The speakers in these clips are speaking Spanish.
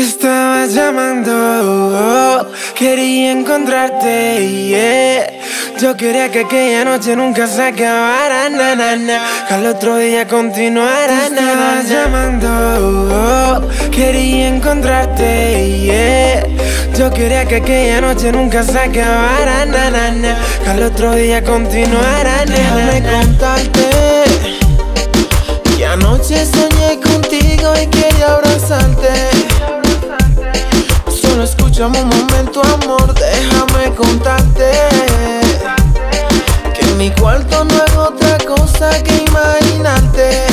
Te estaba llamando, quería encontrarte, yeah. Yo quería que aquella noche nunca se acabara, na, na, na, que al otro día continuara, na, na, na. Te estaba llamando, quería encontrarte, yeah. Yo quería que aquella noche nunca se acabara, na, na, na, que al otro día continuara, na, na, na. Déjame contarte que anoche soñé contigo y quería abrazarte. Solo escúchame un momento, amor, déjame contarte que en mi cuarto no es otra cosa que imaginarte.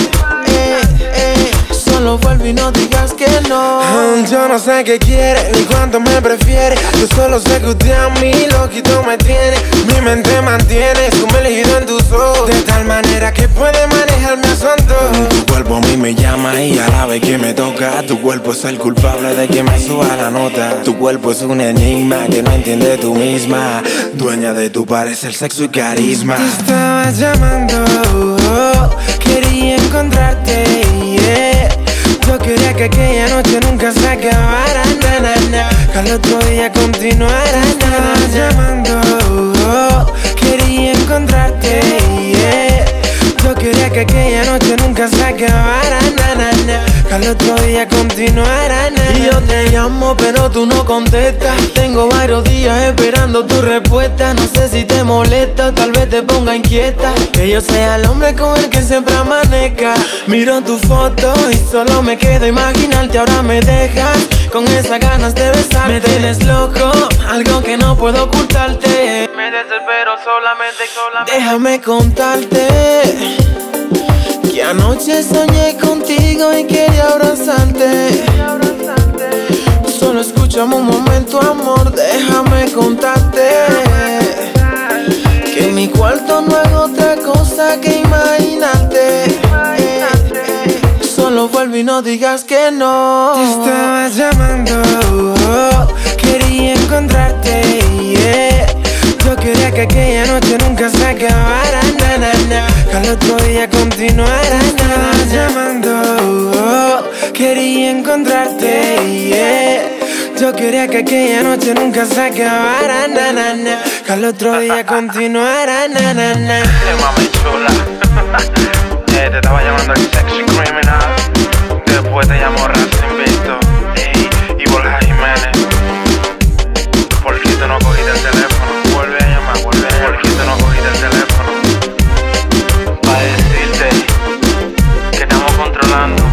Solo vuelve y no digas que no. Yo no sé qué quiere ni cuánto me prefiere. Yo solo sé que usted a mí loquito me tiene. Mi mente mantiene sumergido en tus ojos, de tal manera que puede manejarme a su antojo. Tu cuerpo a mí me llama y a la vez que me toca. Tu cuerpo es el culpable de que me suba la nota. Tu cuerpo es un enigma que no entiende tú misma, dueña de tu parecer, sexo y carisma. Te estaba llamando, quería encontrarte, yeah. Yo quería que aquella noche nunca se acabara, na, na, na, que al otro día continuara, na, na, na. Llamando, quería encontrarte, yeah. Yo quería que aquella noche nunca se acabara, na, na, na, que al otro día continuara, na, na. Y yo te llamo pero tú no contestas. Tengo varios días esperando tu respuesta. No sé si te molesta o tal vez te ponga inquieta que yo sea el hombre con el que siempre amanezca. Miro tu foto y solo me quedo imaginarte. Ahora me dejas con esas ganas de besarte. Me tienes loco, algo que no puedo ocultarte. Me desespero solamente. Déjame contarte que anoche soñé contigo y quería abrazarte. Solo escúchame un momento, amor, déjame contarte que en mi cuarto no es otra cosa que imaginarte. Solo vuelve y no digas que no. Te estaba llamando, quería encontrarte, yeah. Yo quería que aquella noche nunca se acabara, na, na, na, que al otro día continuara, na, na. Llamando, quería encontrarte, yeah. Yo quería que aquella noche nunca se acabara, na, na, na, que al otro día continuara, na, na, na. Mami chula, te estaba llamando el sexy criminal. Después te llamó Racing Visto y Borja Jiménez. ¿Por qué tú no cogiste el teléfono? Vuelve a llamar, ¿por qué tú no cogiste el teléfono? Para decirte que estamos controlando